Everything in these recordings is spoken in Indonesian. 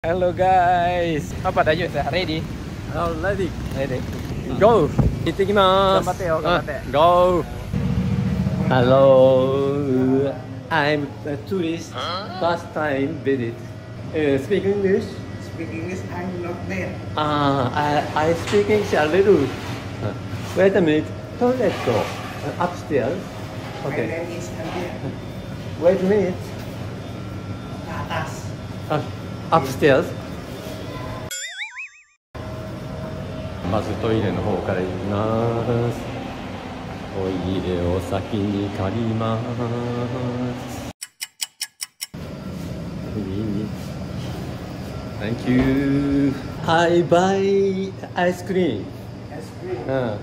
Hello guys. Apa dah Yus? Ready? Ready. Ready. Go. Itadakimasu. Gambatte yo, gambatte. Go. Hello. I'm a tourist. First time visit. Speak English. Speak English, I'm not there. I speak English a little. Wait a minute. Toilet go. Upstairs. My Okay. name is Andia. Wait a minute. Ke atas. Upstairs. まずトイレの方から行きます。トイレを先に借ります。Thank you. I buy ice cream. Ice cream.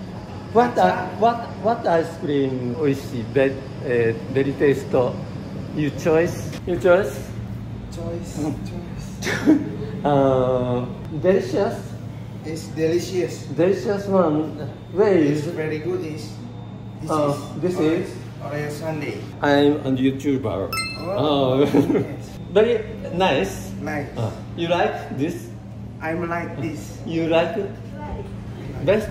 What ice cream 美味しい？ベリーテイスト。You choice? You choice? Choice. Delicious. It's delicious. Delicious one. Where It's is? very good. This is. Oreo Sunday. I'm a YouTuber. Oh, yes. Very nice. Nice. You like this? I'm like this. You like it? Best?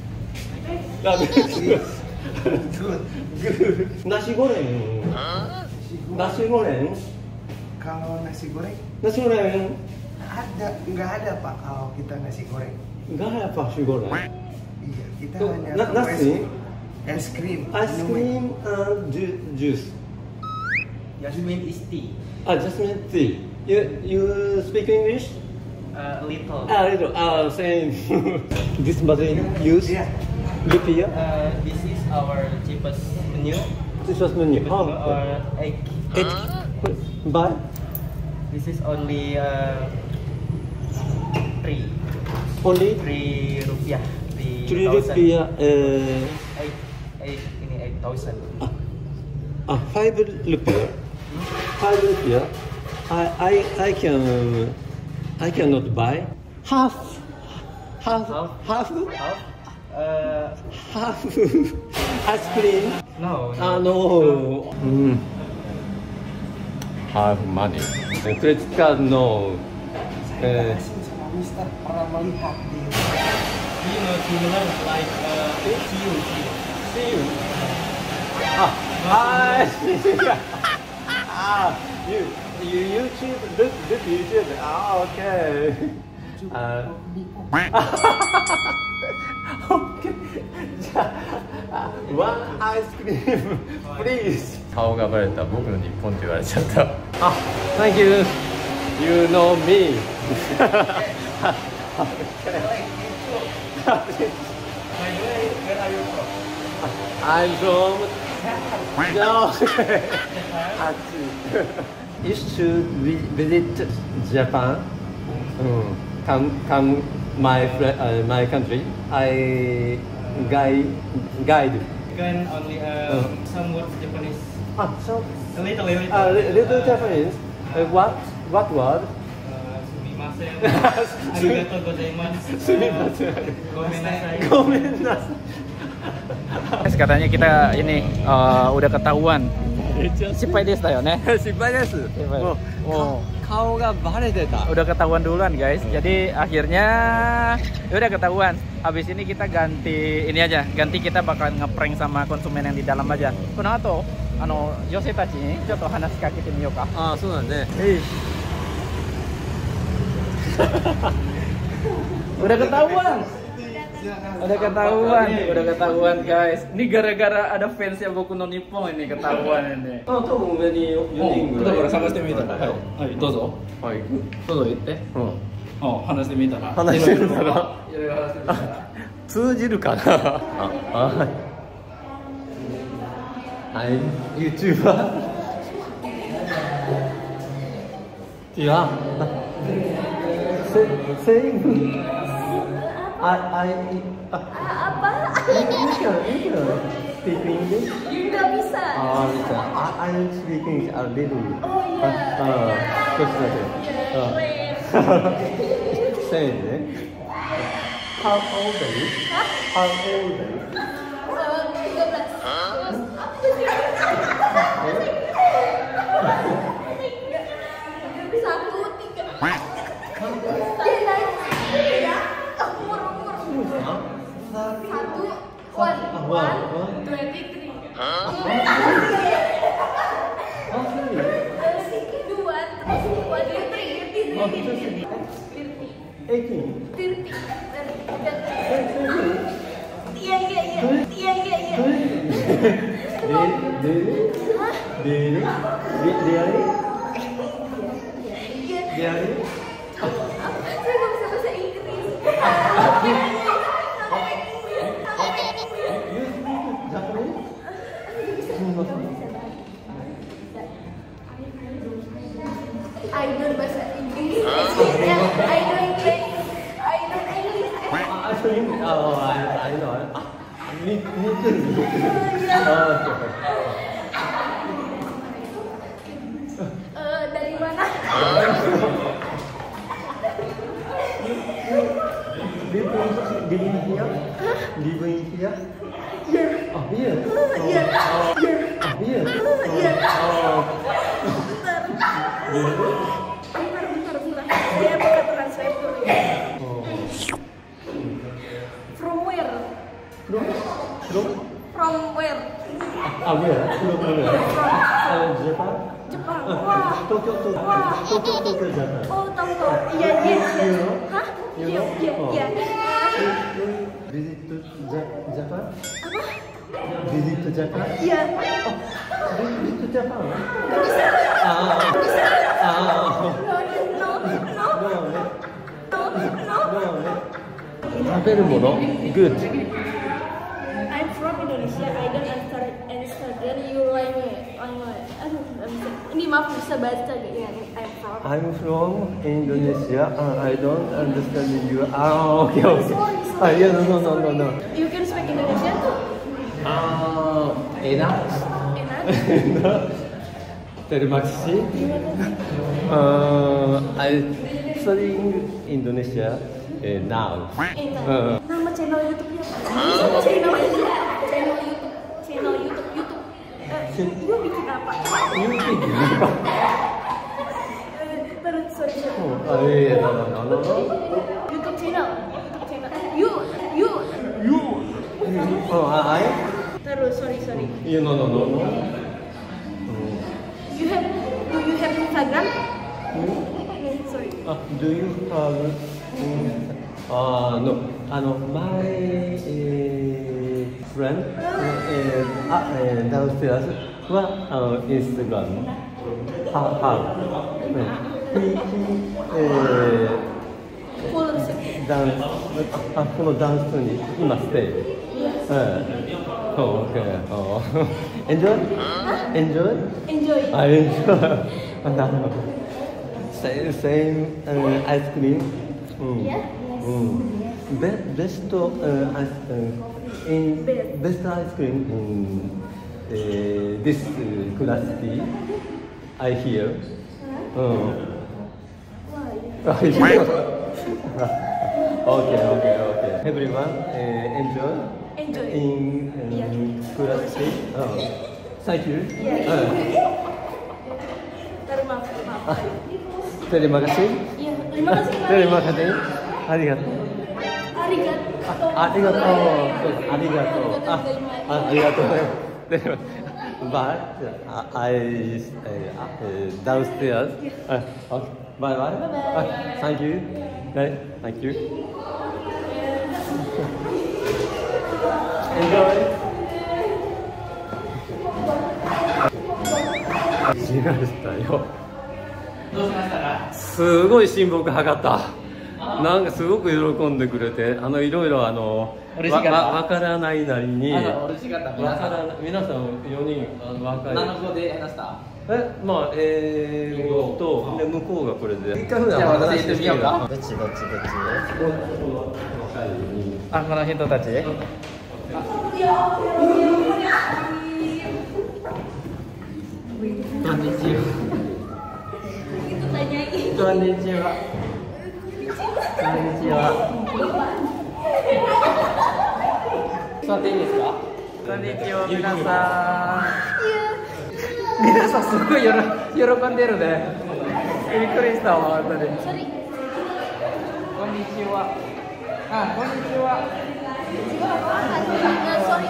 Good. Nasi goreng. Nasi goreng. Kalau nasi goreng Nasi goreng. nggak ada Pak kalau kita nasi goreng. Enggak ada nasi goreng. Iya, kita Tuh, hanya nasi. es krim. Ice cream and juice. Jasmine is tea. Jasmine tea. You speak English? Little. Little. Same. This machine use Iya. rupiah. This is our cheapest menu. This was menu. Or egg. Buy. This is only 3 Only rupiah. 3 rupiah. Ini 8,000. 5 rupiah. 5 rupiah. I cannot buy half. Half? Ice cream. No. No. Have money. Credit card no. Saya asing sama Mister pernah melihat di You know, similar like CU. See you. You YouTube look YouTube. Okay. Okay. One ice cream, please. 顔がバレた。僕の日本って言われちゃった。Thank you. You know me. By the way, where are you from? I'm from. No. Used to visit Japan. Come my country. I guide. You can only some words Japanese. So A little. little Japanese. What word? Sumimasen. Arigatou gozaimasu. Sumimasen. Gomenasai. Gomenasai. Guys, katanya kita ini udah ketahuan. Sippai desu da yo ne. Sippai desu. Kau ga barete-ta. Udah ketahuan duluan guys. Jadi akhirnya ya udah ketahuan. Habis ini kita ganti ini aja. Ganti kita bakal ngeprank sama konsumen yang di dalam aja. Kono Yose tachi ni chotto hanashi kakete miyou ka. So da ne. Udah ketahuan. Udah ketahuan guys. Ini gara-gara ada fans yang Boku no Nippon ini ketahuan ini. Tomo上に4人ぐらい。 だから探してみたら、はい、どうぞ。 はい。 どうぞ言って。話してみたら。 話してみたら。 いろいろ話してみたら。 通じるかな。はい。YouTuber。いや。Same. Apa? You can speak English? Nggak bisa. Bisa. I speak English a little. Oh iya. Same, eh? How old are you? How old are you? 13. Apa sih? 1, 3. I don't bahasa Inggris. I don't English. I know. Me too. Dari mana? Living here? Living here? Oh, here. Here. Bentar. Saya buka translator ya. From where? From where? Where? From where? Japan? Jepang. Wah. Tokyo, Japan. Oh, tahu. Iya. Hah? Iya. Visit to Japan? Apa? Visit to Japan? Iya. Visit to Japan? Bisa. No. 食べるもの Good. I'm from Indonesia. I don't understand your language. Ini maaf bisa baca gak ya? I'm from. I'm from Indonesia. I don't understand you. Okay. Yeah, no. You can speak Indonesian? Enak. Enak? Terima kasih. I studying Indonesia now. Nama channel YouTube-nya apa? Channel YouTube. You bikin apa? Terus sorry. No. YouTube channel. You. I? Terus sorry. No. Do you have Instagram? Sorry. Do you have? No. My friend downstairs was Instagram. How? He danceに今ステイ。Okay. Enjoy? Enjoy. I enjoy. Same ice cream. Yeah. Best ice cream in this class D. I hear. Why? Okay. Everyone enjoy. In class D. Thank you. Terima kasih. Iya, terima kasih. Terima kasih. Arigato. But I downstairs. Okay. Bye. Thank you. Enjoy. しましたよ。 どうしましたか？ すごい親睦図ったなんかすごく喜んでくれていろいろ嬉しかったわからないなりに嬉しかった皆さん皆さん4人若い何語で話したまあ英語とで向こうがこれで一回じゃあ私言ってみようかどっちあ、この人たちこんにちはこんにちは座っていいですかこんにちは皆さんすごい喜んでるねびっくりしたわ本当に konnichiwa. Ah, konnichiwa. Sorry.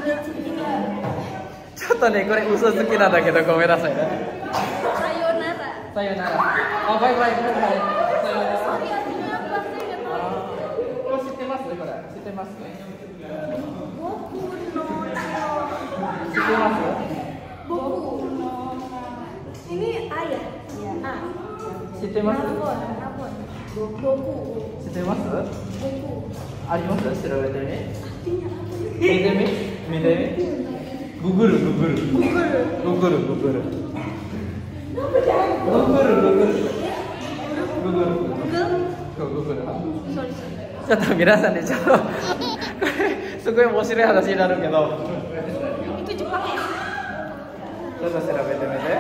ちょっとね、これ嘘つきなんだけどごめんなさいね。 さよなら。 さよなら。あ、バイバイバイバイ。さよなら。 Sorry artinya apa? Saya nggak tahu. これ知ってます？これ知ってます？ Boku no 知ってます？ Boku no Ini ayah. A. 知ってます？ Napon. Boku. 知ってます？ Boku. あります？調べてみ。見てみ。見てみ。ググるググる。ググるググる。ググるググる。ググる。 Google? Sorry. ちょっと皆さんね、ちょっとこれすごい面白い話になるけど、 Itu Jepang ya? ちょっと調べてみて。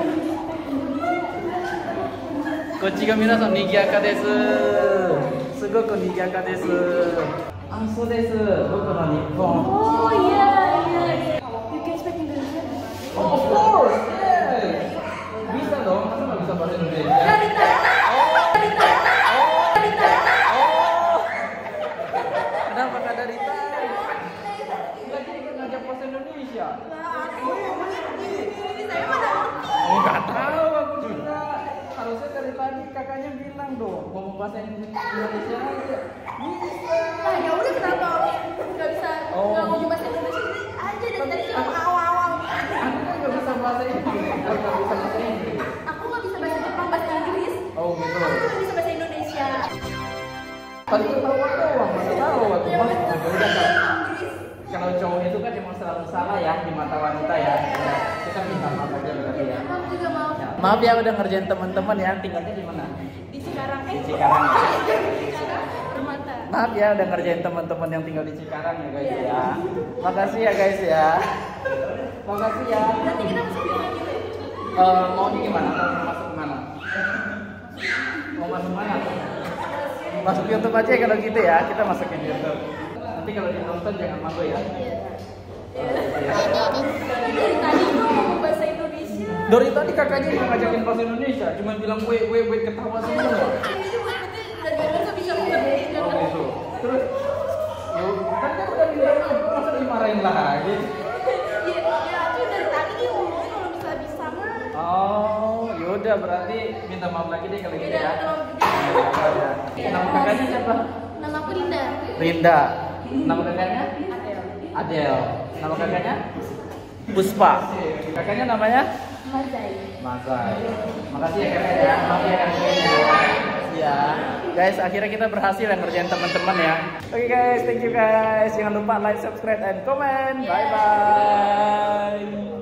こっちが皆さん賑やかです。すごく賑やかです。あ、そうです。僕の日本。 Oh iya. You can speak Indonesian? Of course. Yes. Bisa dong. Masa nggak bisa bahasa Indonesia? Dari tadi. Kenapa nggak dari Thai? Nggak jadi ngajak bahasa Indonesia. Saya mana ngerti. Oh, nggak tahu aku juga. Harusnya dari tadi kakaknya bilang dong ngomong bahasa Indonesia aja. Bisa. Nah ya udah kenapa nggak bisa nggak ngomong bahasa Indonesia aja dari tadi cuma awal-awal. Aku kan nggak bisa bahasa Inggris. Nggak bisa bahasa Inggris. Aku nggak bisa bahasa Jepang, bahasa Inggris. Oh gitu. Aku nggak bisa bahasa Indonesia. Tadi ketawa doang, mana tahu aku Ya mah. betul. Udah kan. Inggris. Kalau cowok itu kan emang selalu salah ya di mata wanita ya. Kita minta maaf aja berarti ya. Maaf juga maaf. Maaf ya udah ngerjain teman-teman ya. Tinggalnya di mana? Di Cikarang. Di Cikarang. Di Cikarang. Permata. Maaf ya udah ngerjain teman-teman yang tinggal di Cikarang ya guys ya. Makasih ya guys ya. Makasih ya. Berarti kita masuk YouTube gitu. Maunya gimana? Mau masuk mana? Mau masuk mana? Masuk YouTube aja ya kalau gitu ya. Kita masukin YouTube. Nanti kalau ditonton jangan malu ya. Dari tadi tuh ngomong bahasa Indonesia. Dari tadi kakaknya yang ngajakin bahasa Indonesia, cuma bilang we ketawa semua. Ini juga berarti dari dulu nggak bisa mengerti. Oh gitu. Terus, yuk, kan udah bilang masa dimarahin lagi? Ya itu dari tadi dia ngomongnya kalau bisa mah. Oh, yaudah berarti minta maaf lagi deh kalau gitu Beda ya. kalau Nama kakaknya siapa? Nama aku Linda. Rinda. Nama kakaknya? Adel. Adel. Nama kakaknya? Puspa. Kakaknya namanya? Mazai. Mazai. Makasih ya kakaknya. Maaf ya kakaknya. Ya. Guys, akhirnya kita berhasil yang ngerjain teman-teman ya. Oke guys, thank you guys. Jangan lupa like, subscribe, and comment. Bye bye.